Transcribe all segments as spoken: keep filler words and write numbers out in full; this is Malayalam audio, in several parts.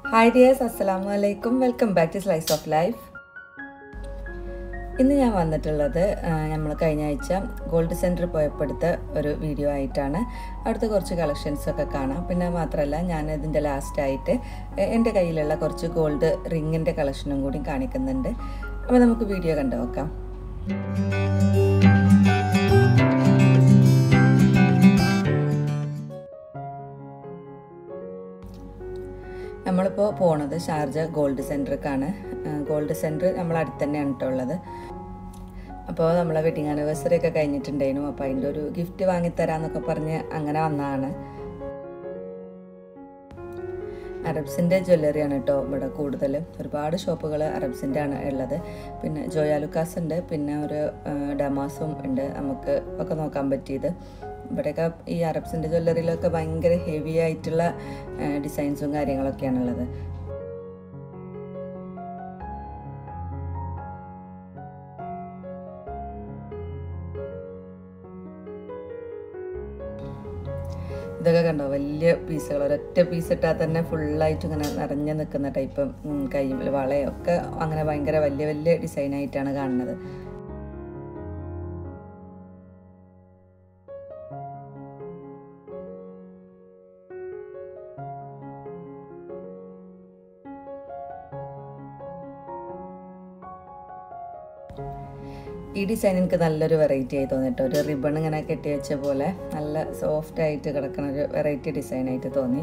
Hi dears, Assalamu alaikum. Welcome back to Slice of Life. ഇന്ന് ഞാൻ വന്നിട്ടുള്ളത് നമ്മൾ കഴിഞ്ഞ ആഴ്ച ഗോൾഡ് സെൻറ്റർ പോയപ്പോൾ എടുത്ത ഒരു വീഡിയോ ആയിട്ടാണ്. അവിടുത്തെ കുറച്ച് കളക്ഷൻസ് ഒക്കെ കാണാം. പിന്നെ മാത്രമല്ല ഞാൻ ഇതിൻ്റെ ലാസ്റ്റായിട്ട് എൻ്റെ കയ്യിലുള്ള കുറച്ച് ഗോൾഡ് റിങ്ങിൻ്റെ കളക്ഷനും കൂടി കാണിക്കുന്നുണ്ട്. അപ്പോൾ നമുക്ക് വീഡിയോ കണ്ടു നോക്കാം. നമ്മളിപ്പോൾ പോണത് ഷാർജ ഗോൾഡ് സെൻറ്ററിലേക്കാണ്. ഗോൾഡ് സെൻറ്റർ നമ്മളെ അടുത്ത് തന്നെയാണ് കേട്ടോ ഉള്ളത്. അപ്പോൾ നമ്മളെ വെഡിങ് ആനിവേഴ്സറി ഒക്കെ കഴിഞ്ഞിട്ടുണ്ടായിരുന്നു. അപ്പോൾ അതിൻ്റെ ഒരു ഗിഫ്റ്റ് വാങ്ങിത്തരാമെന്നൊക്കെ പറഞ്ഞ് അങ്ങനെ വന്നതാണ്. അറബ്സിൻ്റെ ജ്വല്ലറിയാണ് കേട്ടോ ഇവിടെ കൂടുതൽ. ഒരുപാട് ഷോപ്പുകൾ അറബ്സിൻ്റെ ആണ് ഉള്ളത്. പിന്നെ ജോയാലുക്കാസ് ഉണ്ട്, പിന്നെ ഒരു ഡമാസും ഉണ്ട് നമുക്ക് ഒക്കെ നോക്കാൻ പറ്റിയത്. ഇവിടെയൊക്കെ ഈ അറബ്സിൻ്റെ ജ്വല്ലറിയിലൊക്കെ ഭയങ്കര ഹെവി ആയിട്ടുള്ള ഡിസൈൻസും കാര്യങ്ങളൊക്കെയാണുള്ളത്. ഇതൊക്കെ കണ്ടോ, വലിയ പീസുകൾ, ഒരൊറ്റ പീസ് ഇട്ടാൽ തന്നെ ഫുള്ളായിട്ട് ഇങ്ങനെ നിറഞ്ഞു നിൽക്കുന്ന ടൈപ്പ് കയ്യിൽ വളയൊക്കെ അങ്ങനെ ഭയങ്കര വലിയ വലിയ ഡിസൈനായിട്ടാണ് കാണുന്നത്. ഈ ഡിസൈൻ എനിക്ക് നല്ലൊരു വെറൈറ്റി ആയി തോന്നിട്ടോ. ഒരു റിബൺ ഇങ്ങനെ കെട്ടി വെച്ച പോലെ നല്ല സോഫ്റ്റ് ആയിട്ട് കിടക്കുന്ന ഒരു വെറൈറ്റി ഡിസൈനായിട്ട് തോന്നി.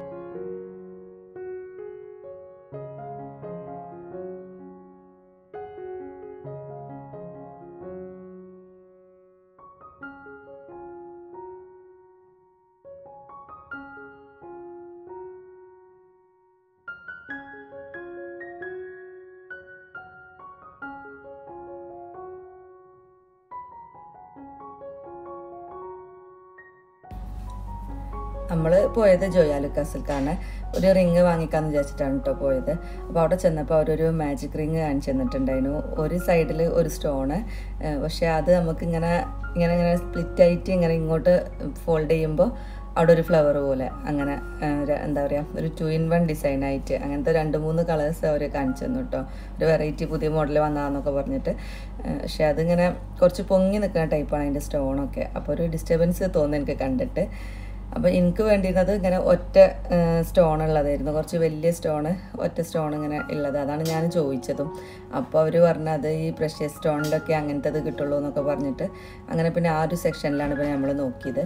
നമ്മൾ പോയത് ജോയാലുക്കാസിലേക്കാണ്. ഒരു റിങ് വാങ്ങിക്കാമെന്ന് വിചാരിച്ചിട്ടാണ് കേട്ടോ പോയത്. അപ്പോൾ അവിടെ ചെന്നപ്പോൾ അവരൊരു മാജിക് റിങ് കാണിച്ചു തന്നിട്ടുണ്ടായിരുന്നു. ഒരു സൈഡിൽ ഒരു സ്റ്റോണ്, പക്ഷേ അത് നമുക്കിങ്ങനെ ഇങ്ങനെ ഇങ്ങനെ സ്പ്ലിറ്റായിട്ട് ഇങ്ങനെ ഇങ്ങോട്ട് ഫോൾഡ് ചെയ്യുമ്പോൾ അവിടെ ഒരു ഫ്ലവർ പോലെ അങ്ങനെ എന്താ പറയുക, ഒരു ടു ഇൻ വൺ ഡിസൈനായിട്ട് അങ്ങനത്തെ രണ്ട് മൂന്ന് കളേഴ്സ് അവർ കാണിച്ചു തന്നു കേട്ടോ. ഒരു വെറൈറ്റി പുതിയ മോഡൽ വന്നതാന്നൊക്കെ പറഞ്ഞിട്ട്. പക്ഷേ അതിങ്ങനെ കുറച്ച് പൊങ്ങി നിൽക്കുന്ന ടൈപ്പാണ് അതിൻ്റെ സ്റ്റോണൊക്കെ. അപ്പോൾ ഒരു ഡിസ്റ്റർബൻസ് തോന്നി എനിക്ക് കണ്ടിട്ട്. അപ്പോൾ എനിക്ക് വേണ്ടിയിരുന്നത് ഇങ്ങനെ ഒറ്റ സ്റ്റോൺ ഉള്ളതായിരുന്നു, കുറച്ച് വലിയ സ്റ്റോണ്, ഒറ്റ സ്റ്റോൺ ഇങ്ങനെ ഉള്ളത്. അതാണ് ഞാൻ ചോദിച്ചതും. അപ്പോൾ അവർ പറഞ്ഞത് ഈ പ്രഷ്യസ് സ്റ്റോണിലൊക്കെ അങ്ങനത്തെ ഇത് കിട്ടുള്ളൂ എന്നൊക്കെ പറഞ്ഞിട്ട് അങ്ങനെ പിന്നെ ആ ഒരു സെക്ഷനിലാണ് ഇപ്പോൾ നമ്മൾ നോക്കിയത്.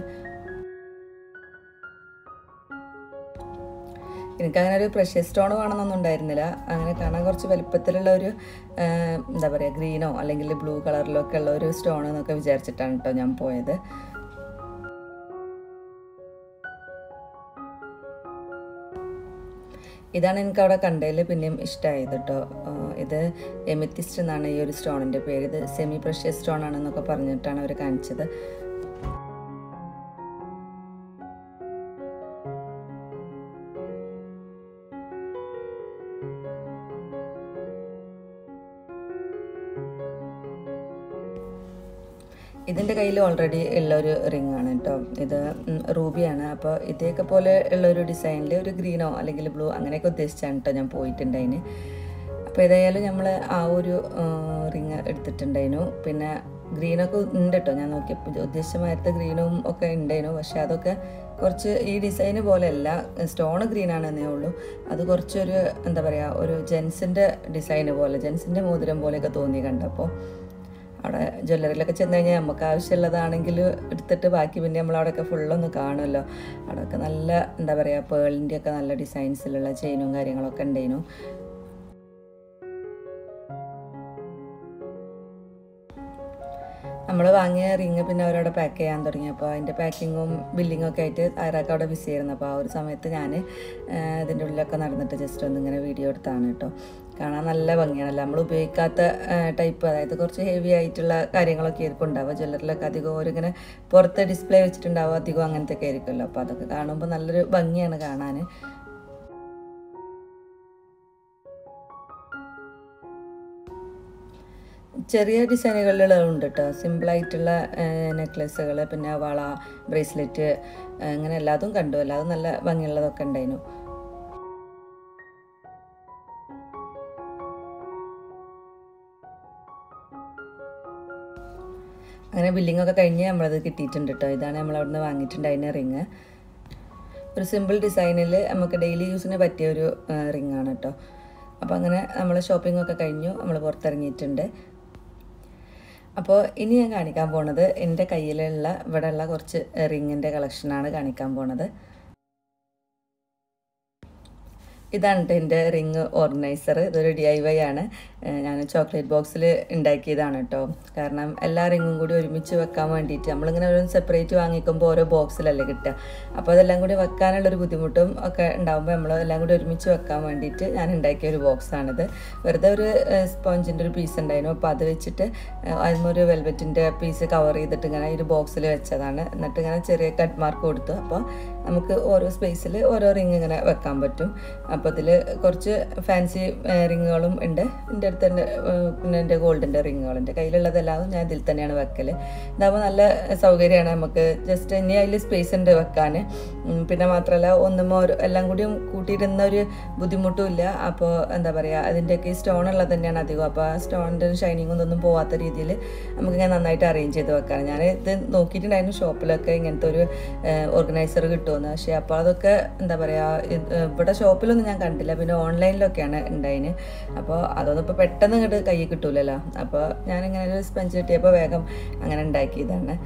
എനിക്കങ്ങനെ ഒരു പ്രഷ്യസ് സ്റ്റോൺ വേണമെന്നൊന്നും ഉണ്ടായിരുന്നില്ല. അങ്ങനെ കാണാൻ കുറച്ച് വലുപ്പത്തിലുള്ള ഒരു എന്താ പറയുക, ഗ്രീനോ അല്ലെങ്കിൽ ബ്ലൂ കളറിലോ ഒക്കെ ഉള്ള ഒരു സ്റ്റോൺ എന്നൊക്കെ വിചാരിച്ചിട്ടാണ് കേട്ടോ ഞാൻ പോയത്. ഇതാണ് എനിക്ക് അവിടെ കണ്ടതിൽ പിന്നെയും ഇഷ്ടമായത് കേട്ടോ. ഇത് എമിത്തിസ്റ്റ് എന്നാണ് ഈ ഒരു സ്റ്റോണിൻ്റെ പേര്. ഇത് സെമി പ്രഷ്യസ് സ്റ്റോൺ ആണെന്നൊക്കെ പറഞ്ഞിട്ടാണ് അവർ കാണിച്ചത്. ഇതിൻ്റെ കയ്യിൽ ഓൾറെഡി ഉള്ളൊരു റിംഗ് ആണ് കേട്ടോ. ഇത് റൂബിയാണ്. അപ്പോൾ ഇതേക്കെ പോലെ ഉള്ളൊരു ഡിസൈനിൽ ഒരു ഗ്രീനോ അല്ലെങ്കിൽ ബ്ലൂ അങ്ങനെയൊക്കെ ഉദ്ദേശിച്ചാണ് കേട്ടോ ഞാൻ പോയിട്ടുണ്ടായിന്. അപ്പോൾ ഏതായാലും നമ്മൾ ആ ഒരു റിങ് എടുത്തിട്ടുണ്ടായിരുന്നു. പിന്നെ ഗ്രീനൊക്കെ ഉണ്ട് കേട്ടോ. ഞാൻ നോക്കിയപ്പോൾ ഉദ്ദേശിച്ച മാരത്തെ ഗ്രീനും ഒക്കെ ഉണ്ടായിരുന്നു. പക്ഷേ അതൊക്കെ കുറച്ച് ഈ ഡിസൈന് പോലെയല്ല, സ്റ്റോണ് ഗ്രീനാണെന്നേ ഉള്ളൂ. അത് കുറച്ചൊരു എന്താ പറയുക, ഒരു ജെൻസിൻ്റെ ഡിസൈന് പോലെ, ജെൻസിൻ്റെ മോതിരം പോലെയൊക്കെ തോന്നി കണ്ടപ്പോൾ. അവിടെ ജ്വല്ലറിയിലൊക്കെ ചെന്ന് കഴിഞ്ഞാൽ നമുക്ക് ആവശ്യമുള്ളതാണെങ്കിൽ എടുത്തിട്ട് ബാക്കി പിന്നെ നമ്മളവിടെയൊക്കെ ഫുള്ളൊന്ന് കാണുമല്ലോ. അവിടെയൊക്കെ നല്ല എന്താ പറയുക, പേളിൻ്റെ ഒക്കെ നല്ല ഡിസൈൻസിലുള്ള ചെയിനും കാര്യങ്ങളൊക്കെ ഉണ്ടായിരുന്നു. നമ്മൾ വാങ്ങിയ റിങ് പിന്നെ അവരവിടെ പാക്ക് ചെയ്യാൻ തുടങ്ങി. അപ്പോൾ അതിൻ്റെ പാക്കിങ്ങും ബില്ലിങ്ങും ഒക്കെ ആയിട്ട് ആരൊക്കെ അവിടെ ബിസി ആയിരുന്നു. അപ്പോൾ ആ ഒരു സമയത്ത് ഞാൻ ഇതിൻ്റെ ഉള്ളിലൊക്കെ നടന്നിട്ട് ജസ്റ്റ് ഒന്നിങ്ങനെ വീഡിയോ എടുത്താണ് കേട്ടോ. കാണാൻ നല്ല ഭംഗിയാണല്ലോ. നമ്മൾ ഉപയോഗിക്കാത്ത ടൈപ്പ്, അതായത് കുറച്ച് ഹെവി ആയിട്ടുള്ള കാര്യങ്ങളൊക്കെ ആയിരിക്കും ഉണ്ടാവുക. ജ്വല്ലറിലൊക്കെ അധികം ഓരിങ്ങനെ പുറത്ത് ഡിസ്പ്ലേ വെച്ചിട്ടുണ്ടാവുക, അധികം അങ്ങനത്തെ ഒക്കെ ആയിരിക്കുമല്ലോ. അപ്പോൾ അതൊക്കെ കാണുമ്പോൾ നല്ലൊരു ഭംഗിയാണ് കാണാൻ. ചെറിയ ഡിസൈനുകളിലുണ്ട് കേട്ടോ. സിമ്പിളായിട്ടുള്ള നെക്ലസുകൾ, പിന്നെ വള, ബ്രേസ്ലെറ്റ്, അങ്ങനെ എല്ലാതും കണ്ടു. എല്ലാതും നല്ല ഭംഗിയുള്ളതൊക്കെ ഉണ്ടായിരുന്നു. അങ്ങനെ ബില്ലിങ്ങൊക്കെ കഴിഞ്ഞ് നമ്മളത് കിട്ടിയിട്ടുണ്ട് കേട്ടോ. ഇതാണ് നമ്മൾ അവിടെ നിന്ന് വാങ്ങിയിട്ടുണ്ടായിരുന്ന റിങ്. ഒരു സിമ്പിൾ ഡിസൈനിൽ നമുക്ക് ഡെയിലി യൂസിന് പറ്റിയ ഒരു റിങ്ങാണ് കേട്ടോ. അപ്പോൾ അങ്ങനെ നമ്മൾ ഷോപ്പിങ്ങൊക്കെ കഴിഞ്ഞു, നമ്മൾ പുറത്തിറങ്ങിയിട്ടുണ്ട്. അപ്പോൾ ഇനി ഞാൻ കാണിക്കാൻ പോണത് എൻ്റെ കയ്യിലുള്ള ഇവിടെയുള്ള കുറച്ച് റിങ്ങിൻ്റെ കളക്ഷനാണ് കാണിക്കാൻ പോണത്. ഇതാണ് കേട്ടോ എൻ്റെ റിങ് ഓർഗനൈസർ. ഇതൊരു ഡി ഐ വൈ ആണ്. ഞാൻ ചോക്ലേറ്റ് ബോക്സിൽ ഉണ്ടാക്കിയതാണ് കേട്ടോ. കാരണം എല്ലാ റിങ്ങും കൂടി ഒരുമിച്ച് വെക്കാൻ വേണ്ടിയിട്ട് നമ്മളിങ്ങനെ ഒരു സെപ്പറേറ്റ് വാങ്ങിക്കുമ്പോൾ ഓരോ ബോക്സിലല്ലേ കിട്ടുക. അപ്പോൾ അതെല്ലാം കൂടി വെക്കാനുള്ളൊരു ബുദ്ധിമുട്ടും ഒക്കെ ഉണ്ടാകുമ്പോൾ നമ്മൾ എല്ലാം കൂടി ഒരുമിച്ച് വെക്കാൻ വേണ്ടിയിട്ട് ഞാൻ ഉണ്ടാക്കിയ ഒരു ബോക്സാണിത്. വെറുതെ ഒരു സ്പോഞ്ചിൻ്റെ ഒരു പീസ് ഉണ്ടായിരുന്നു. അപ്പോൾ അത് വെച്ചിട്ട് അതിനൊരു വെൽവെറ്റിൻ്റെ പീസ് കവർ ചെയ്തിട്ട് ഇങ്ങനെ ഒരു ബോക്സിൽ വെച്ചതാണ്. എന്നിട്ട് ഇങ്ങനെ ചെറിയ കട്ട് മാർക്ക് കൊടുത്തു. അപ്പോൾ നമുക്ക് ഓരോ സ്പേസിൽ ഓരോ റിങ് ഇങ്ങനെ വെക്കാൻ പറ്റും. അപ്പോൾ ഇതിൽ കുറച്ച് ഫാൻസി റിങ്ങുകളും ഉണ്ട്. എൻ്റെ അടുത്ത് തന്നെ പിന്നെ എൻ്റെ ഗോൾഡിൻ്റെ റിങ്ങുകളുണ്ട്. കയ്യിലുള്ളതെല്ലാം ഞാൻ ഇതിൽ തന്നെയാണ് വെക്കൽ. ഇതാകുമ്പോൾ നല്ല സൗകര്യമാണ് നമുക്ക്. ജസ്റ്റ് ഇനി അതിൽ സ്പേസ് ഉണ്ട് വെക്കാൻ. പിന്നെ മാത്രമല്ല ഒന്നും ഓരോ എല്ലാം കൂടിയും കൂട്ടിയിരുന്ന ഒരു ബുദ്ധിമുട്ടും ഇല്ല. അപ്പോൾ എന്താ പറയുക, അതിൻ്റെയൊക്കെ ഈ സ്റ്റോൺ ഉള്ളത് തന്നെയാണ് അധികം. അപ്പോൾ ആ സ്റ്റോണിൻ്റെ ഷൈനിങ്ങും ഒന്നും പോവാത്ത രീതിയിൽ നമുക്കിങ്ങനെ നന്നായിട്ട് അറേഞ്ച് ചെയ്ത് വെക്കാം. ഞാൻ ഇത് നോക്കിയിട്ടുണ്ടായിരുന്നു ഷോപ്പിലൊക്കെ ഇങ്ങനത്തെ ഒരു ഓർഗനൈസർ കിട്ടുമെന്ന്. പക്ഷേ അപ്പോൾ അതൊക്കെ എന്താ പറയുക, ഇവിടെ ഷോപ്പിലൊന്നും ഞാൻ കണ്ടില്ല. പിന്നെ ഓൺലൈനിലൊക്കെയാണ് ഉണ്ടായിന്. അപ്പോൾ അതൊന്നും ഇപ്പോൾ പെട്ടെന്ന് ഇങ്ങോട്ട് കയ്യിൽ കിട്ടൂലല്ലോ. അപ്പോൾ ഞാനിങ്ങനെ ഒരു സ്പഞ്ച് കിട്ടിയപ്പോൾ വേഗം അങ്ങനെ ഉണ്ടാക്കിയതാണ്.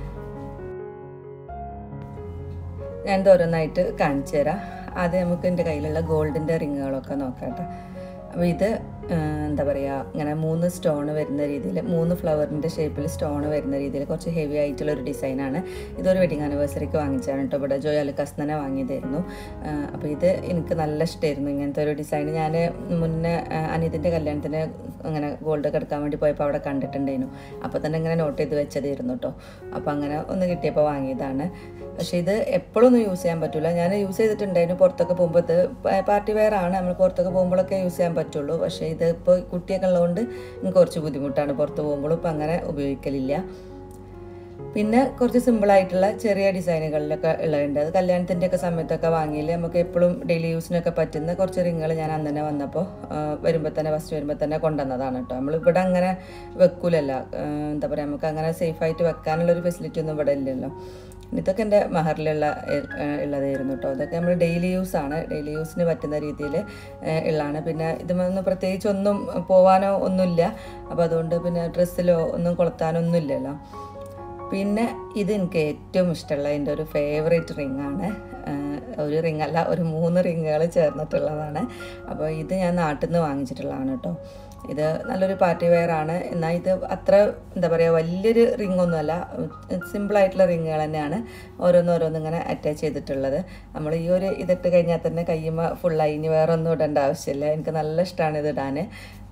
ഞാൻ ഓരോന്നായിട്ട് കാണിച്ചു തരാം. ആദ്യം നമുക്ക് എൻ്റെ കയ്യിലുള്ള ഗോൾഡിൻ്റെ റിങ്ങുകളൊക്കെ നോക്കാം കേട്ടോ. അപ്പോൾ ഇത് എന്താ പറയുക, ഇങ്ങനെ മൂന്ന് സ്റ്റോൺ വരുന്ന രീതിയിൽ, മൂന്ന് ഫ്ലവറിൻ്റെ ഷേപ്പിൽ സ്റ്റോൺ വരുന്ന രീതിയിൽ കുറച്ച് ഹെവി ആയിട്ടുള്ളൊരു ഡിസൈനാണ്. ഇതൊരു വെഡിങ് ആനിവേഴ്സറിക്ക് വാങ്ങിച്ചാണ് കേട്ടോ. ഇവിടെ ജോയാലുക്കാസ് തന്നെ വാങ്ങിയതായിരുന്നു. അപ്പോൾ ഇത് എനിക്ക് നല്ല ഇഷ്ടമായിരുന്നു ഇങ്ങനത്തെ ഒരു ഡിസൈൻ. ഞാൻ മുന്നേ അനിയത്തിൻ്റെ കല്യാണത്തിന് അങ്ങനെ ഗോൾഡൊക്കെ എടുക്കാൻ വേണ്ടി പോയപ്പോൾ അവിടെ കണ്ടിട്ടുണ്ടായിരുന്നു. അപ്പോൾ തന്നെ ഇങ്ങനെ നോട്ട് ചെയ്ത് വെച്ചതായിരുന്നു കേട്ടോ. അപ്പോൾ അങ്ങനെ ഒന്ന് കിട്ടിയപ്പോൾ വാങ്ങിയതാണ്. പക്ഷേ ഇത് എപ്പോഴൊന്നും യൂസ് ചെയ്യാൻ പറ്റില്ല. ഞാൻ യൂസ് ചെയ്തിട്ടുണ്ടായിരുന്നു പുറത്തൊക്കെ പോകുമ്പോൾ. ഇത് പാർട്ടി വെയർ ആണ്, നമ്മൾ പുറത്തൊക്കെ പോകുമ്പോഴൊക്കെ യൂസ് ചെയ്യാൻ പറ്റുള്ളൂ. പക്ഷേ ഇത് ഇപ്പോൾ കുട്ടിയൊക്കെ ഉള്ളതുകൊണ്ട് എനിക്ക് കുറച്ച് ബുദ്ധിമുട്ടാണ് പുറത്ത് പോകുമ്പോഴും. ഇപ്പം അങ്ങനെ ഉപയോഗിക്കലില്ല. പിന്നെ കുറച്ച് സിമ്പിളായിട്ടുള്ള ചെറിയ ഡിസൈനുകളിലൊക്കെ ഉള്ളതുണ്ട്. അത് കല്യാണത്തിൻ്റെ ഒക്കെ സമയത്തൊക്കെ വാങ്ങിയില്ലേ നമുക്ക് എപ്പോഴും ഡെയിലി യൂസിനൊക്കെ പറ്റുന്ന കുറച്ച് റിങ്ങുകൾ ഞാൻ അന്ന് തന്നെ വന്നപ്പോൾ വരുമ്പോൾ തന്നെ ഫസ്റ്റ് വരുമ്പോൾ തന്നെ കൊണ്ടുവന്നതാണ് കേട്ടോ. നമ്മളിവിടെ അങ്ങനെ വെക്കൂലല്ല. എന്താ പറയുക, നമുക്ക് അങ്ങനെ സേഫായിട്ട് വെക്കാനുള്ളൊരു ഫെസിലിറ്റി ഒന്നും ഇവിടെ ഇല്ലല്ലോ. ഇതൊക്കെ എൻ്റെ മഹറിലുള്ള ഉള്ളതായിരുന്നു കേട്ടോ. ഇതൊക്കെ നമ്മൾ ഡെയിലി യൂസാണ്, ഡെയിലി യൂസിന് പറ്റുന്ന രീതിയിൽ ഉള്ളതാണ്. പിന്നെ ഇതൊന്നും പ്രത്യേകിച്ച് ഒന്നും പോവാനോ ഒന്നുമില്ല. അപ്പോൾ അതുകൊണ്ട് പിന്നെ ഡ്രസ്സിലോ ഒന്നും കൊളുത്താനൊന്നും ഇല്ലല്ലോ. പിന്നെ ഇത് എനിക്ക് ഏറ്റവും ഇഷ്ടമുള്ള എൻ്റെ ഒരു ഫേവറേറ്റ് റിങ്ങാണ്. ഒരു റിങ്ങല്ല, ഒരു മൂന്ന് റിങ്ങുകൾ ചേർന്നിട്ടുള്ളതാണ്. അപ്പോൾ ഇത് ഞാൻ നാട്ടിൽ നിന്ന് വാങ്ങിച്ചിട്ടുള്ളതാണ് കേട്ടോ. ഇത് നല്ലൊരു പാർട്ടി വെയർ ആണ്. എന്നാൽ ഇത് അത്ര എന്താ പറയുക വലിയൊരു റിങ്ങൊന്നുമല്ല, സിമ്പിളായിട്ടുള്ള റിങ്ങുകൾ തന്നെയാണ് ഓരോന്നോരോന്നും ഇങ്ങനെ അറ്റാച്ച് ചെയ്തിട്ടുള്ളത്. നമ്മൾ ഈ ഒരു ഇതിട്ട് കഴിഞ്ഞാൽ തന്നെ കയ്യുമ്പോൾ ഫുള്ളായി, ഇനി വേറെ ഒന്നും ഇടേണ്ട ആവശ്യമില്ല. എനിക്ക് നല്ല ഇഷ്ടമാണ് ഇത് ഇടാൻ.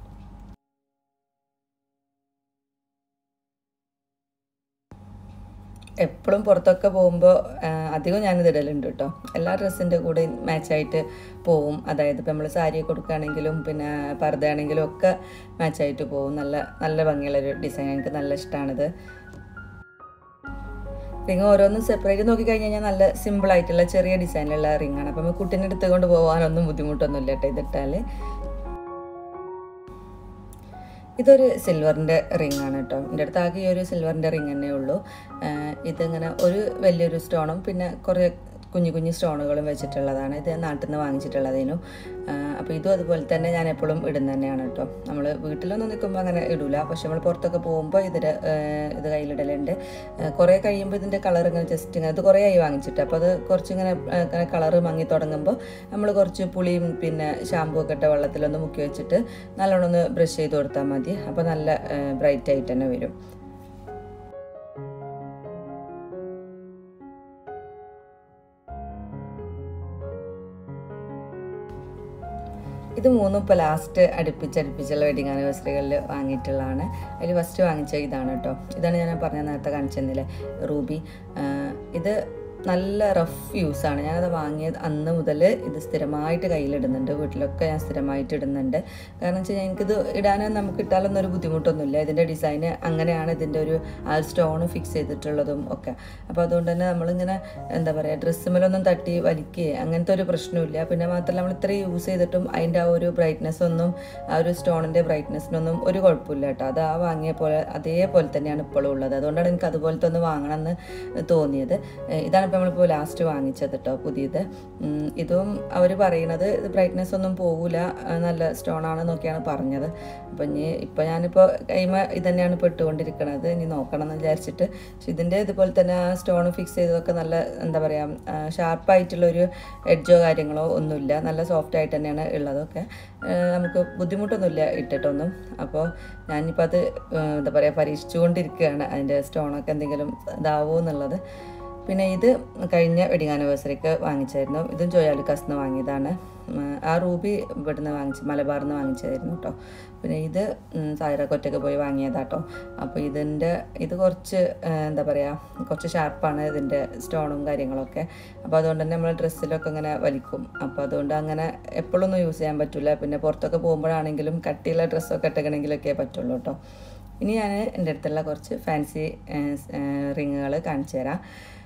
എപ്പോഴും പുറത്തൊക്കെ പോകുമ്പോൾ അധികം ഞാനിത് ഇടലുണ്ട് കേട്ടോ. എല്ലാ ഡ്രസ്സിൻ്റെ കൂടെ മാച്ചായിട്ട് പോവും. അതായത് ഇപ്പം നമ്മൾ സാരി കൊടുക്കുകയാണെങ്കിലും പിന്നെ പർദ്ദയാണെങ്കിലും ഒക്കെ മാച്ചായിട്ട് പോവും. നല്ല നല്ല ഭംഗിയുള്ളൊരു ഡിസൈൻ, എനിക്ക് നല്ല ഇഷ്ടമാണിത്. റിങ് ഓരോന്നും സെപ്പറേറ്റ് നോക്കിക്കഴിഞ്ഞ് കഴിഞ്ഞാൽ നല്ല സിമ്പിളായിട്ടുള്ള ചെറിയ ഡിസൈനിലുള്ള റിങ്ങാണ്. അപ്പം നമ്മൾ കുട്ടീനെ എടുത്തുകൊണ്ട് പോകാനൊന്നും ബുദ്ധിമുട്ടൊന്നുമില്ല കേട്ടോ ഇതിട്ടാൽ. ഇതൊരു സിൽവറിൻ്റെ റിംഗ് ആണ് കേട്ടോ. എൻ്റെ അടുത്ത് ആകെ ഈ ഒരു സിൽവറിൻ്റെ റിംഗ് തന്നെ ഉള്ളൂ. ഇതിങ്ങനെ ഒരു വലിയൊരു സ്റ്റോണും പിന്നെ കുറേ കുഞ്ഞു കുഞ്ഞു സ്റ്റോണുകളും വെച്ചിട്ടുള്ളതാണ്. ഇത് നാട്ടിൽ നിന്ന് വാങ്ങിച്ചിട്ടുള്ളതേനു. അപ്പോൾ ഇതും അതുപോലെ തന്നെ ഞാൻ എപ്പോഴും ഇടുന്ന തന്നെയാണ് കേട്ടോ. നമ്മൾ വീട്ടിലൊന്നും നിൽക്കുമ്പോൾ അങ്ങനെ ഇടില്ല, പക്ഷെ നമ്മൾ പുറത്തൊക്കെ പോകുമ്പോൾ ഇതിൻ്റെ ഇത് കയ്യിലിടലുണ്ട്. കുറേ കഴിയുമ്പോൾ ഇതിൻ്റെ കളർ ഇങ്ങനെ ജസ്റ്റ് ഇങ്ങനെ, ഇത് കുറേ ആയി വാങ്ങിച്ചിട്ട്, അപ്പോൾ അത് കുറച്ചിങ്ങനെ ഇങ്ങനെ കളറ് മങ്ങി തുടങ്ങുമ്പോൾ നമ്മൾ കുറച്ച് പുളിയും പിന്നെ ഷാമ്പൂ ഒക്കെ ഇട്ട വെള്ളത്തിലൊന്ന് മുക്കി വെച്ചിട്ട് നല്ലോണം ഒന്ന് ബ്രഷ് ചെയ്ത് കൊടുത്താൽ മതി. അപ്പോൾ നല്ല ബ്രൈറ്റ് ആയിട്ട് തന്നെ വരും. ഇത് മൂന്നും ഇപ്പോൾ ലാസ്റ്റ് അടുപ്പിച്ചടുപ്പിച്ചുള്ള വെഡിങ് ആനിവേഴ്സറികളിൽ വാങ്ങിയിട്ടുള്ളതാണ്. അതിൽ ഫസ്റ്റ് വാങ്ങിച്ച ഇതാണ് കേട്ടോ. ഇതാണ് ഞാൻ പറഞ്ഞ നേരത്തെ കാണിച്ചെന്നില്ലേ, റൂബി. ഇത് നല്ല റഫ് യൂസാണ്. ഞാനത് വാങ്ങിയത് അന്ന് മുതൽ ഇത് സ്ഥിരമായിട്ട് കയ്യിലിടുന്നുണ്ട്. വീട്ടിലൊക്കെ ഞാൻ സ്ഥിരമായിട്ട് ഇടുന്നുണ്ട്. കാരണം വെച്ച് കഴിഞ്ഞാൽ എനിക്കിത് ഇടാൻ നമുക്ക് ഇട്ടാലൊന്നും ഒരു ബുദ്ധിമുട്ടൊന്നുമില്ല. ഇതിൻ്റെ ഡിസൈന് അങ്ങനെയാണ്, ഇതിൻ്റെ ഒരു ആ സ്റ്റോൺ ഫിക്സ് ചെയ്തിട്ടുള്ളതും ഒക്കെ. അപ്പോൾ അതുകൊണ്ട് തന്നെ നമ്മളിങ്ങനെ എന്താ പറയുക, ഡ്രസ്സുമേലൊന്നും തട്ടി വലിക്കുകയോ അങ്ങനത്തെ ഒരു പ്രശ്നമില്ല. പിന്നെ മാത്രമല്ല നമ്മൾ ഇത്രയും യൂസ് ചെയ്തിട്ടും അതിൻ്റെ ആ ഒരു ബ്രൈറ്റ്നെസ് ഒന്നും, ആ ഒരു സ്റ്റോണിൻ്റെ ബ്രൈറ്റ്നെസ്സിനൊന്നും ഒരു കുഴപ്പമില്ല കേട്ടോ. അത് ആ വാങ്ങിയ പോലെ അതേപോലെ തന്നെയാണ് ഇപ്പോഴും ഉള്ളത്. അതുകൊണ്ടാണ് എനിക്ക് അതുപോലത്തെ ഒന്ന് വാങ്ങണമെന്ന് തോന്നിയത്. ഇതാണ് ഇപ്പോൾ നമ്മളിപ്പോൾ ലാസ്റ്റ് വാങ്ങിച്ചത് കേട്ടോ, പുതിയത്. ഇതും അവർ പറയുന്നത് ഇത് ബ്രൈറ്റ്നെസ് ഒന്നും പോകില്ല, നല്ല സ്റ്റോണാണെന്നൊക്കെയാണ് പറഞ്ഞത്. അപ്പം ഇനി ഇപ്പോൾ ഞാനിപ്പോൾ കൈമ ഇത് തന്നെയാണ് ഇപ്പോൾ ഇട്ടുകൊണ്ടിരിക്കുന്നത്. ഇനി നോക്കണം എന്ന് വിചാരിച്ചിട്ട്. പക്ഷെ ഇതിൻ്റെ ഇതുപോലെ തന്നെ ആ സ്റ്റോൺ ഫിക്സ് ചെയ്തതൊക്കെ നല്ല എന്താ പറയുക, ഷാർപ്പായിട്ടുള്ളൊരു എഡ്ജോ കാര്യങ്ങളോ ഒന്നുമില്ല, നല്ല സോഫ്റ്റ് ആയിട്ട് തന്നെയാണ് ഉള്ളതൊക്കെ. നമുക്ക് ബുദ്ധിമുട്ടൊന്നുമില്ല ഇട്ടിട്ടൊന്നും. അപ്പോൾ ഞാനിപ്പോൾ അത് എന്താ പറയുക, പരീക്ഷിച്ചുകൊണ്ടിരിക്കുകയാണ് അതിൻ്റെ സ്റ്റോണൊക്കെ എന്തെങ്കിലും ഇതാവുമോ എന്നുള്ളത്. പിന്നെ ഇത് കഴിഞ്ഞ വെഡിങ് ആനിവേഴ്സറിക്ക് വാങ്ങിച്ചായിരുന്നു. ഇതും ജോയാലുക്കാസ് നിന്ന് വാങ്ങിയതാണ്. ആ റൂബി ഇവിടുന്ന് വാങ്ങിച്ച് മലബാറിൽ നിന്ന് വാങ്ങിച്ചതായിരുന്നു കേട്ടോ. പിന്നെ ഇത് സായിറൊക്കെ ഒറ്റയ്ക്ക് പോയി വാങ്ങിയതാട്ടോ. അപ്പോൾ ഇതിൻ്റെ ഇത് കുറച്ച് എന്താ പറയുക, കുറച്ച് ഷാർപ്പാണ് ഇതിൻ്റെ സ്റ്റോണും കാര്യങ്ങളൊക്കെ. അപ്പോൾ അതുകൊണ്ട് തന്നെ നമ്മൾ ഡ്രസ്സിലൊക്കെ ഇങ്ങനെ വലിക്കും. അപ്പോൾ അതുകൊണ്ട് അങ്ങനെ എപ്പോഴൊന്നും യൂസ് ചെയ്യാൻ പറ്റില്ല. പിന്നെ പുറത്തൊക്കെ പോകുമ്പോഴാണെങ്കിലും കട്ടിയുള്ള ഡ്രസ്സൊക്കെ ഇട്ടണമെങ്കിലൊക്കെ പറ്റുള്ളൂ കേട്ടോ. ഇനി ഞാൻ എൻ്റെ അടുത്തുള്ള കുറച്ച് ഫാൻസി റിങ്ങുകൾ കാണിച്ചു തരാം.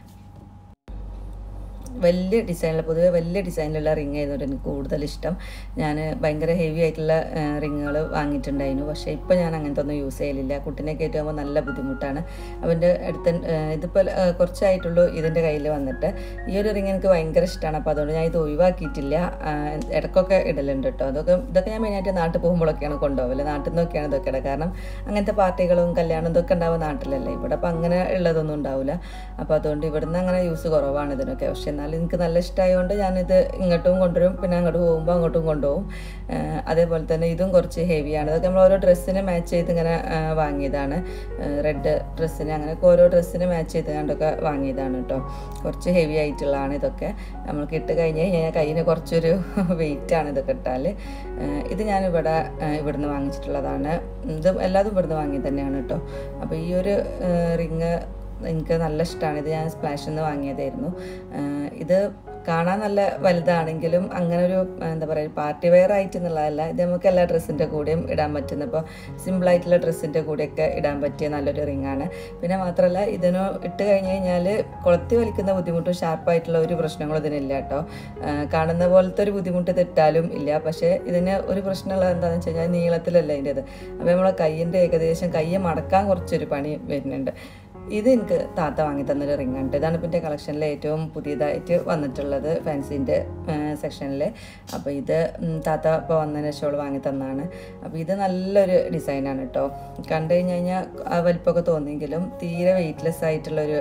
വലിയ ഡിസൈനിൽ, പൊതുവെ വലിയ ഡിസൈനിലുള്ള റിങ് ആയതുകൊണ്ട് എനിക്ക് കൂടുതൽ ഇഷ്ടം. ഞാൻ ഭയങ്കര ഹെവി ആയിട്ടുള്ള റിങ്ങുകൾ വാങ്ങിയിട്ടുണ്ടായിരുന്നു. പക്ഷേ ഇപ്പോൾ ഞാൻ അങ്ങനത്തെ ഒന്നും യൂസ് ചെയ്യലില്ല. കുട്ടീനെ കയറ്റുമ്പോൾ നല്ല ബുദ്ധിമുട്ടാണ്. അവൻ്റെ അടുത്ത് ഇതിപ്പോൾ കുറച്ചായിട്ടുള്ളൂ ഇതിൻ്റെ കയ്യിൽ വന്നിട്ട്. ഈ ഒരു റിങ് എനിക്ക് ഭയങ്കര ഇഷ്ടമാണ്. അപ്പോൾ അതുകൊണ്ട് ഞാൻ ഇത് ഒഴിവാക്കിയിട്ടില്ല. ഇടയ്ക്കൊക്കെ ഇടലുണ്ട് കേട്ടോ. അതൊക്കെ ഇതൊക്കെ ഞാൻ മെയിനായിട്ട് നാട്ടിൽ പോകുമ്പോഴൊക്കെയാണ് കൊണ്ടുപോകല്. നാട്ടിൽ നിന്നൊക്കെയാണ് ഇതൊക്കെ ഇടുക. കാരണം അങ്ങനത്തെ പാർട്ടികളും കല്യാണം ഇതൊക്കെ ഉണ്ടാവുക നാട്ടിലല്ലേ. ഇവിടെ അപ്പോൾ അങ്ങനെ ഉള്ളതൊന്നും ഉണ്ടാവില്ല. അപ്പോൾ അതുകൊണ്ട് ഇവിടുന്ന് അങ്ങനെ യൂസ് കുറവാണ് ഇതിനൊക്കെ. പക്ഷേ എന്നാലും എനിക്ക് നല്ല ഇഷ്ടമായതുകൊണ്ട് ഞാനിത് ഇങ്ങോട്ടും കൊണ്ടുവരും. പിന്നെ അങ്ങോട്ട് പോകുമ്പോൾ അങ്ങോട്ടും കൊണ്ടുപോകും. അതേപോലെ തന്നെ ഇതും കുറച്ച് ഹെവിയാണ്. ഇതൊക്കെ നമ്മൾ ഓരോ ഡ്രസ്സിന് മാച്ച് ചെയ്ത് ഇങ്ങനെ വാങ്ങിയതാണ്. റെഡ് ഡ്രസ്സിന് അങ്ങനെയൊക്കെ ഓരോ ഡ്രസ്സിന് മാച്ച് ചെയ്ത് കണ്ടൊക്കെ വാങ്ങിയതാണ് കേട്ടോ. കുറച്ച് ഹെവി ആയിട്ടുള്ളതാണ് ഇതൊക്കെ. നമ്മൾക്ക് ഇട്ട് കഴിഞ്ഞ് കഴിഞ്ഞാൽ കയ്യിന് കുറച്ചൊരു വെയിറ്റാണ് ഇതൊക്കെ ഇട്ടാൽ. ഇത് ഞാനിവിടെ ഇവിടുന്ന് വാങ്ങിച്ചിട്ടുള്ളതാണ്. ഇത് എല്ലാതും ഇവിടുന്ന് വാങ്ങിയത് തന്നെയാണ് കേട്ടോ. അപ്പോൾ ഈ ഒരു റിങ് എനിക്ക് നല്ല ഇഷ്ടമാണ്. ഇത് ഞാൻ സ്പ്ലാഷിൽ നിന്ന് വാങ്ങിയതായിരുന്നു. ഇത് കാണാൻ നല്ല വലുതാണെങ്കിലും അങ്ങനെ ഒരു എന്താ പറയുക, പാർട്ടി വെയർ ആയിട്ട് എന്നുള്ളതല്ല. ഇത് നമുക്ക് എല്ലാ ഡ്രസ്സിൻ്റെ കൂടെയും ഇടാൻ പറ്റുന്ന, ഇപ്പോൾ സിമ്പിളായിട്ടുള്ള ഡ്രസ്സിൻ്റെ കൂടെയൊക്കെ ഇടാൻ പറ്റിയ നല്ലൊരു റിങ്ങാണ്. പിന്നെ മാത്രമല്ല ഇതിന് ഇട്ട് കഴിഞ്ഞ് കഴിഞ്ഞാൽ കൊളുത്തി വലിക്കുന്ന ബുദ്ധിമുട്ടും ഷാർപ്പായിട്ടുള്ള ഒരു പ്രശ്നങ്ങളും ഇതിനില്ല കേട്ടോ. കാണുന്ന പോലത്തെ ഒരു ബുദ്ധിമുട്ട് തെറ്റാലും ഇല്ല. പക്ഷേ ഇതിന് ഒരു പ്രശ്നമുള്ളത് എന്താണെന്ന് വെച്ച് കഴിഞ്ഞാൽ നീളത്തിലല്ല അതിൻ്റെത്. അപ്പോൾ നമ്മളെ കയ്യിൻ്റെ ഏകദേശം കയ്യെ മടക്കാൻ കുറച്ചൊരു പണി വരുന്നുണ്ട്. ഇത് എനിക്ക് താത്ത വാങ്ങി തന്നൊരു റിങ്ങാണ്. ഇതാണ് ഇപ്പം എൻ്റെ കളക്ഷനിൽ ഏറ്റവും പുതിയതായിട്ട് വന്നിട്ടുള്ളത് ഫാൻസിൻ്റെ സെക്ഷനിൽ. അപ്പോൾ ഇത് താത്ത ഇപ്പോൾ വന്നതിന് ശേഷം വാങ്ങി തന്നതാണ്. അപ്പോൾ ഇത് നല്ലൊരു ഡിസൈനാണ് കേട്ടോ. കണ്ടു കഴിഞ്ഞ് കഴിഞ്ഞാൽ ആ വലിപ്പമൊക്കെ തോന്നിയെങ്കിലും തീരെ വെയ്റ്റ്ലെസ് ആയിട്ടുള്ളൊരു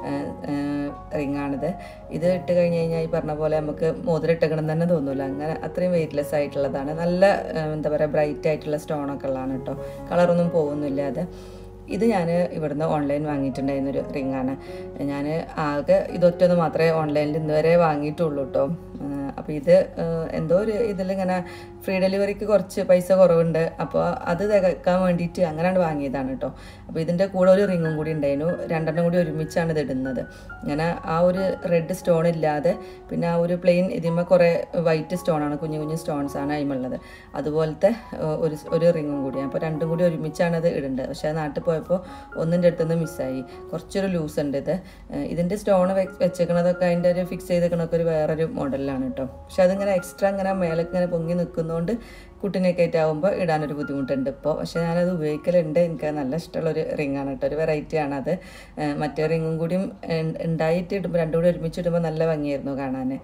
റിങ്ങാണിത്. ഇത് ഇട്ട് കഴിഞ്ഞ് കഴിഞ്ഞാൽ ഈ പറഞ്ഞ പോലെ നമുക്ക് മോതിരം ഇട്ടക്കണം തന്നെ തോന്നില്ല. അങ്ങനെ അത്രയും വെയ്റ്റ്ലെസ് ആയിട്ടുള്ളതാണ്. നല്ല എന്താ പറയുക, ബ്രൈറ്റ് ആയിട്ടുള്ള സ്റ്റോണൊക്കെ ഉള്ളതാണ് കേട്ടോ. കളറൊന്നും പോകുന്നില്ല. അത് ഇത് ഞാൻ ഇവിടുന്ന് ഓൺലൈൻ വാങ്ങിയിട്ടുണ്ടായിരുന്നൊരു റിങ്ങാണ്. ഞാൻ ആകെ ഇതൊറ്റൊന്ന് മാത്രമേ ഓൺലൈനിൽ ഇന്ന് വരെ വാങ്ങിയിട്ടുള്ളൂ കേട്ടോ. അപ്പോൾ ഇത് എന്തോ ഒരു ഇതിലിങ്ങനെ ഫ്രീ ഡെലിവറിക്ക് കുറച്ച് പൈസ കുറവുണ്ട്. അപ്പോൾ അത് തികക്കാൻ വേണ്ടിയിട്ട് അങ്ങനെയാണ് വാങ്ങിയതാണ് കേട്ടോ. അപ്പോൾ ഇതിൻ്റെ കൂടെ ഒരു റിങ്ങും കൂടി ഉണ്ടായിരുന്നു. രണ്ടെണ്ണം കൂടി ഒരുമിച്ചാണ് ഇത് ഇടുന്നത്. ഇങ്ങനെ ആ ഒരു റെഡ് സ്റ്റോൺ ഇല്ലാതെ പിന്നെ ആ ഒരു പ്ലെയിൻ ഇതിന്മേൽ കുറേ വൈറ്റ് സ്റ്റോണാണ്, കുഞ്ഞു കുഞ്ഞു സ്റ്റോൺസാണ് അതിമുള്ളത്. അതുപോലത്തെ ഒരു ഒരു റിങ്ങും കൂടിയാണ്. അപ്പോൾ രണ്ടും കൂടി ഒരുമിച്ചാണ് ഇത് ഇടേണ്ടത്. പക്ഷേ അത് നാട്ടിൽ പോയപ്പോൾ ഒന്നിൻ്റെ അടുത്തുനിന്ന് മിസ്സായി. കുറച്ചൊരു ലൂസ് ഉണ്ട് ഇത്. ഇതിൻ്റെ സ്റ്റോൺ വെച്ചേക്കണതൊക്കെ അതിൻ്റെ ഒരു ഫിക്സ് ചെയ്തേക്കണതൊക്കെ ഒരു വേറൊരു മോഡലിലാണ് കേട്ടോ. പക്ഷെ അതിങ്ങനെ എക്സ്ട്രാ ഇങ്ങനെ മേലെ ഇങ്ങനെ പൊങ്ങി നിൽക്കുന്നതുകൊണ്ട് കുട്ടീനെയൊക്കെ ആയിട്ടാകുമ്പോൾ ഇടാനൊരു ബുദ്ധിമുട്ടുണ്ട് ഇപ്പോൾ. പക്ഷേ ഞാനത് ഉപയോഗിക്കലുണ്ട്. എനിക്ക് നല്ല ഇഷ്ടമുള്ളൊരു റിങ്ങാണ് കേട്ടോ. ഒരു വെറൈറ്റിയാണ് അത്. മറ്റേ റിങ്ങും കൂടിയും ഉണ്ടായിട്ട് ഇടുമ്പോൾ രണ്ടും കൂടി ഒരുമിച്ച് ഇടുമ്പോൾ നല്ല ഭംഗിയായിരുന്നു കാണാൻ.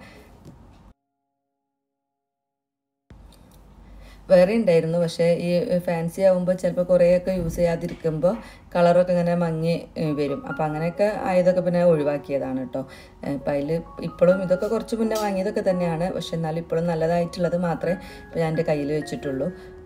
വേറെ ഉണ്ടായിരുന്നു. പക്ഷേ ഈ ഫാൻസി ആകുമ്പോൾ ചിലപ്പോൾ കുറേയൊക്കെ യൂസ് ചെയ്യാതിരിക്കുമ്പോൾ കളറൊക്കെ ഇങ്ങനെ മങ്ങി വരും. അപ്പോൾ അങ്ങനെയൊക്കെ ആയതൊക്കെ പിന്നെ ഒഴിവാക്കിയതാണ് കേട്ടോ. അപ്പം അതിൽ ഇപ്പോഴും ഇതൊക്കെ കുറച്ച് മുന്നേ വാങ്ങിയതൊക്കെ തന്നെയാണ്. പക്ഷെ എന്നാലും ഇപ്പോഴും നല്ലതായിട്ടുള്ളത് മാത്രമേ ഇപ്പോൾ ഞാൻ എൻ്റെ കയ്യിൽ വെച്ചിട്ടുള്ളൂ.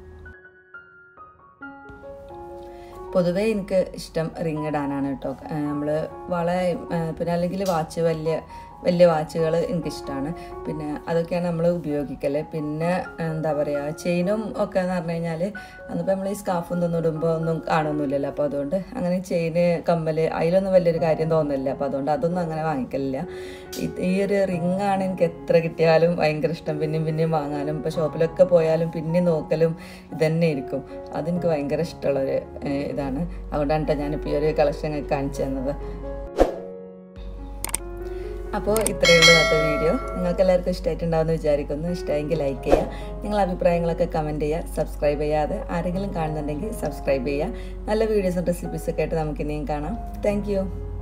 പൊതുവേ എനിക്ക് ഇഷ്ടം റിങ് ഇടാനാണ് കേട്ടോ. നമ്മൾ വള പിന്നെ അല്ലെങ്കിൽ വാച്ച് വലിയ വലിയ വാച്ചുകൾ എനിക്കിഷ്ടമാണ്. പിന്നെ അതൊക്കെയാണ് നമ്മൾ ഉപയോഗിക്കൽ. പിന്നെ എന്താ പറയുക, ചെയിനും ഒക്കെ എന്ന് പറഞ്ഞു കഴിഞ്ഞാൽ അന്നിപ്പോൾ നമ്മൾ ഈ സ്കാർഫും ഒന്നും ഇടുമ്പോൾ ഒന്നും കാണുന്നില്ലല്ലോ. അപ്പോൾ അതുകൊണ്ട് അങ്ങനെ ചെയിന് കമ്മൽ അതിലൊന്നും വലിയൊരു കാര്യം തോന്നില്ല. അപ്പോൾ അതുകൊണ്ട് അതൊന്നും അങ്ങനെ വാങ്ങിക്കലില്ല. ഈ ഒരു റിങ്ങാണ് എനിക്ക് എത്ര കിട്ടിയാലും ഭയങ്കര ഇഷ്ടം. പിന്നെയും പിന്നെയും വാങ്ങാനും ഇപ്പോൾ ഷോപ്പിലൊക്കെ പോയാലും പിന്നെയും നോക്കലും ഇതന്നെ ഇരിക്കും. അതെനിക്ക് ഭയങ്കര ഇഷ്ടമുള്ളൊരു ഇതാണ്. അതുകൊണ്ടാണ് കേട്ടോ ഞാനിപ്പോൾ ഈ ഒരു കളക്ഷൻ കാണിച്ചു തന്നത്. അപ്പോൾ ഇത്രയേ ഉള്ളൂ ഇന്നത്തെ വീഡിയോ. നിങ്ങൾക്ക് എല്ലാവർക്കും ഇഷ്ടമായിട്ടുണ്ടാവുമെന്ന് വിചാരിക്കുന്നു. ഇഷ്ടമായെങ്കിൽ ലൈക്ക് ചെയ്യുക, നിങ്ങളുടെ അഭിപ്രായങ്ങളൊക്കെ കമൻറ്റ് ചെയ്യുക. സബ്സ്ക്രൈബ് ചെയ്യാതെ ആരെങ്കിലും കാണുന്നുണ്ടെങ്കിൽ സബ്സ്ക്രൈബ് ചെയ്യുക. നല്ല വീഡിയോസും റെസിപ്പീസൊക്കെ ആയിട്ട് നമുക്കിനിയും കാണാം. താങ്ക്